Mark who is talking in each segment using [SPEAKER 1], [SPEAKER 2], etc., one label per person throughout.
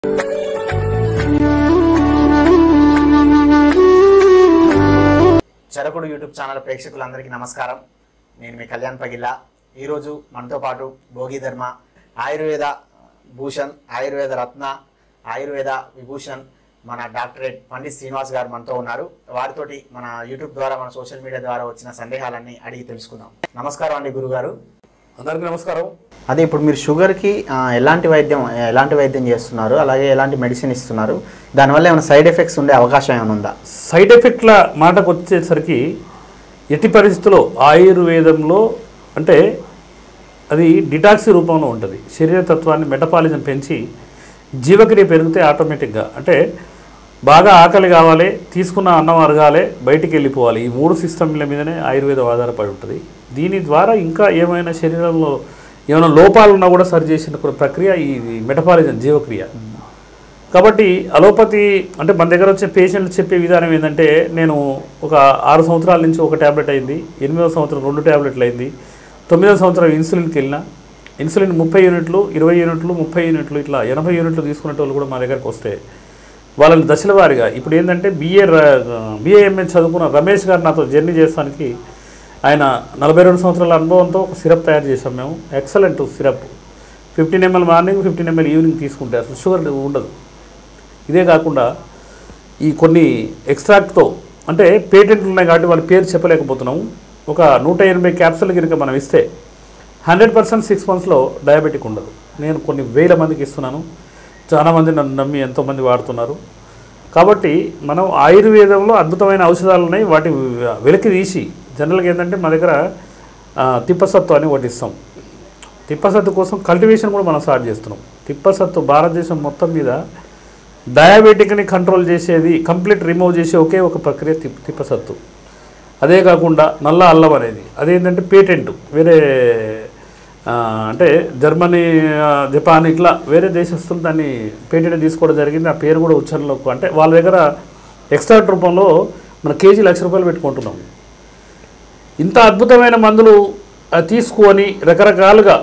[SPEAKER 1] చరకుడు YouTube channel ప్రేక్షకులందరికీ నమస్కారం. నేను మీ కళ్యాణ్ పగిల్లా. ఈరోజు మనతో పాటు భోగి ధర్మ ఆయుర్వేద భూషణ్, ఆయుర్వేద రత్న, ఆయుర్వేద విభూషణ్ మన డాక్టరేట్ పండిత్ శ్రీనివాస్ గారు మనతో ఉన్నారు. వారితోటి మన యూట్యూబ్ ద్వారా, మన సోషల్ మీడియా ద్వారా వచ్చిన సందేహాలన్నీ అడిగి తెలుసుకుందాం. నమస్కారం అండి గురుగారు.
[SPEAKER 2] అందరికీ నమస్కారం.
[SPEAKER 1] అదే ఇప్పుడు మీరు షుగర్కి ఎలాంటి వైద్యం చేస్తున్నారు, అలాగే ఎలాంటి మెడిసిన్ ఇస్తున్నారు, దానివల్ల ఏమైనా సైడ్ ఎఫెక్ట్స్ ఉండే అవకాశం ఏమైనా ఉందా?
[SPEAKER 2] సైడ్ ఎఫెక్ట్ల మాటకు వచ్చేసరికి ఎట్టి పరిస్థితుల్లో ఆయుర్వేదంలో అంటే అది డిటాక్స్ రూపంలో ఉంటుంది. శరీరతత్వాన్ని మెటపాలిజం పెంచి జీవక్రియ పెరిగితే ఆటోమేటిక్గా అంటే బాగా ఆకలి కావాలి, తీసుకున్న అన్నం అరగాలి, బయటికి వెళ్ళిపోవాలి. ఈ మూడు సిస్టమ్ల మీదనే ఆయుర్వేదం ఆధారపడి ఉంటుంది. దీని ద్వారా ఇంకా ఏమైనా శరీరంలో ఏమైనా లోపాలు ఉన్నా కూడా సరి చేసిన ప్రక్రియ ఈ మెటపాలిజం జీవక్రియ. కాబట్టి అలోపతి అంటే మన దగ్గర వచ్చే పేషెంట్లు చెప్పే విధానం ఏంటంటే, నేను ఒక 6 సంవత్సరాల నుంచి ఒక ట్యాబ్లెట్ అయింది, 8వ సంవత్సరం 2 ట్యాబ్లెట్లు అయింది, 9వ సంవత్సరం ఇన్సులిన్కి వెళ్ళిన, ఇన్సులిన్ 30 యూనిట్లు, 20 యూనిట్లు, 30 యూనిట్లు, ఇట్లా 80 యూనిట్లు తీసుకునే వాళ్ళు కూడా మా దగ్గరకు వస్తే వాళ్ళని దశల వారీగా ఇప్పుడు ఏంటంటే BAMS చదువుకున్న రమేష్ గారు నాతో జర్నీ చేస్తానికి ఆయన 42 సంవత్సరాల అనుభవంతో ఒక సిరప్ తయారు చేసాం మేము. Excellent syrup. 15 ml morning, 15 ml evening తీసుకుంటే అసలు షుగర్ ఉండదు. ఇదే కాకుండా ఈ కొన్ని ఎక్స్ట్రాక్ట్తో అంటే పేటెంట్లు ఉన్నాయి కాబట్టి వాళ్ళ పేరు చెప్పలేకపోతున్నాము. ఒక 180 క్యాప్సుల్ కనుక మనం ఇస్తే 100% 6 monthsలో డయాబెటిక్ ఉండదు. నేను కొన్ని వేల మందికి ఇస్తున్నాను. చాలామంది నన్ను నమ్మి ఎంతోమంది వాడుతున్నారు. కాబట్టి మనం ఆయుర్వేదంలో అద్భుతమైన ఔషధాలు ఉన్నాయి. వాటి వెలికి తీసి జనరల్గా ఏంటంటే మా దగ్గర తిప్పసత్తు అని ఒకటి ఇస్తాం. తిప్పసత్తు కోసం కల్టివేషన్ కూడా మనం స్టార్ట్ చేస్తున్నాం. తిప్పసత్తు భారతదేశం మొత్తం మీద డయాబెటిక్ని కంట్రోల్ చేసేది, కంప్లీట్ రిమూవ్ చేసే ఒకే ఒక ప్రక్రియ తిప్పసత్తు. అదే కాకుండా నల్ల అల్లం అనేది అదేంటంటే పేటెంట్ వేరే అంటే జర్మనీ, జపాన్ ఇట్లా వేరే దేశస్తులు దాన్ని పేటెంట్ తీసుకోవడం జరిగింది. ఆ పేరు కూడా ఉచ్చారణలోకి అంటే వాళ్ళ దగ్గర ఎక్స్ట్రాక్ట్ రూపంలో మన కేజీ ₹1,00,000 పెట్టుకుంటున్నాం. ఇంత అద్భుతమైన మందులు తీసుకొని రకరకాలుగా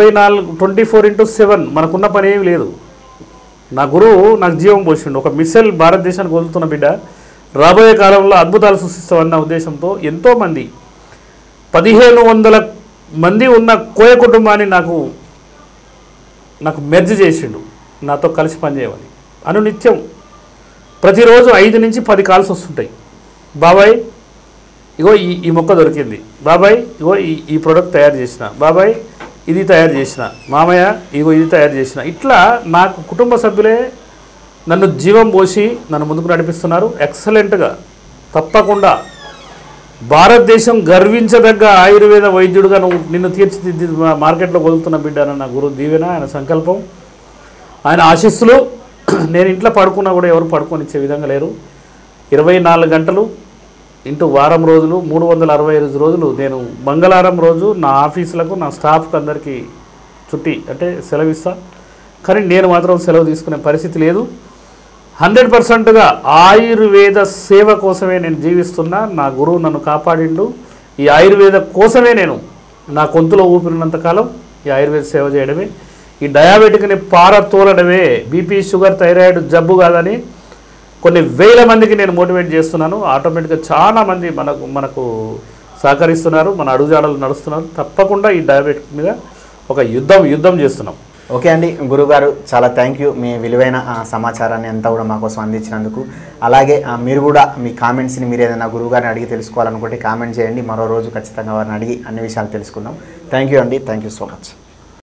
[SPEAKER 2] 24/7 మనకున్న పని ఏమి లేదు. నా గురువు నాకు జీవం పోసిండు. ఒక మిస్సైల్ భారతదేశానికి వదులుతున్న బిడ్డ రాబోయే కాలంలో అద్భుతాలు సృష్టిస్తామన్న ఉద్దేశంతో ఎంతోమంది 1500 మంది ఉన్న కోయ కుటుంబాన్ని నాకు మెర్జ్ చేసిండు, నాతో కలిసి పనిచేయమని. అనునిత్యం ప్రతిరోజు 5 నుంచి 10 కాల్స్ వస్తుంటాయి. బాబాయ్ ఇగో ఈ మొక్క దొరికింది, బాబాయ్ ఇగో ఈ ప్రోడక్ట్ తయారు చేసిన, బాబాయ్ ఇది తయారు చేసిన, మామయ్య ఇగో ఇది తయారు చేసిన. ఇట్లా నాకు కుటుంబ సభ్యులే నన్ను జీవం పోసి నన్ను ముందుకు నడిపిస్తున్నారు. ఎక్సలెంట్గా తప్పకుండా భారతదేశం గర్వించదగ్గ ఆయుర్వేద వైద్యుడుగా నిన్ను తీర్చిదిద్ది మార్కెట్లో వదులుతున్న బిడ్డ నా గురువు దీవెన, ఆయన సంకల్పం, ఆయన ఆశీస్సులు. నేను ఇంట్లో పడుకున్నా కూడా ఎవరు పడుకొనిచ్చే విధంగా లేరు. 24 గంటలు ఇంటూ వారం రోజులు 365 రోజులు నేను మంగళవారం రోజు నా ఆఫీసులకు, నా స్టాఫ్కి అందరికీ చుట్టి అంటే సెలవిస్తా. కానీ నేను మాత్రం సెలవు తీసుకునే పరిస్థితి లేదు. 100%గా ఆయుర్వేద సేవ కోసమే నేను జీవిస్తున్నా. నా గురువు నన్ను కాపాడిండు. ఈ ఆయుర్వేద కోసమే నేను నా గొంతులో ఊపిరినంతకాలం ఈ ఆయుర్వేద సేవ చేయడమే, ఈ డయాబెటిక్ని పారతోలడమే. బీపీ, షుగర్, థైరాయిడ్ జబ్బు కాదని కొన్ని వేల మందికి నేను మోటివేట్ చేస్తున్నాను. ఆటోమేటిక్గా చాలామంది మనకు సహకరిస్తున్నారు, మన అడుగుజాడలు నడుస్తున్నారు. తప్పకుండా ఈ డయాబెటిక్ మీద ఒక యుద్ధం చేస్తున్నాం.
[SPEAKER 1] ఓకే అండి గురుగారు, చాలా థ్యాంక్ యూ మీ విలువైన సమాచారాన్ని అంతా కూడా మాకోసం అందించినందుకు. అలాగే మీరు కూడా మీ కామెంట్స్ని మీరు ఏదైనా గురువుగారిని అడిగి తెలుసుకోవాలనుకుంటే కామెంట్ చేయండి. మరో రోజు ఖచ్చితంగా వారిని అడిగి అన్ని విషయాలు తెలుసుకుందాం. థ్యాంక్ యూ అండి, థ్యాంక్ యూ సో మచ్.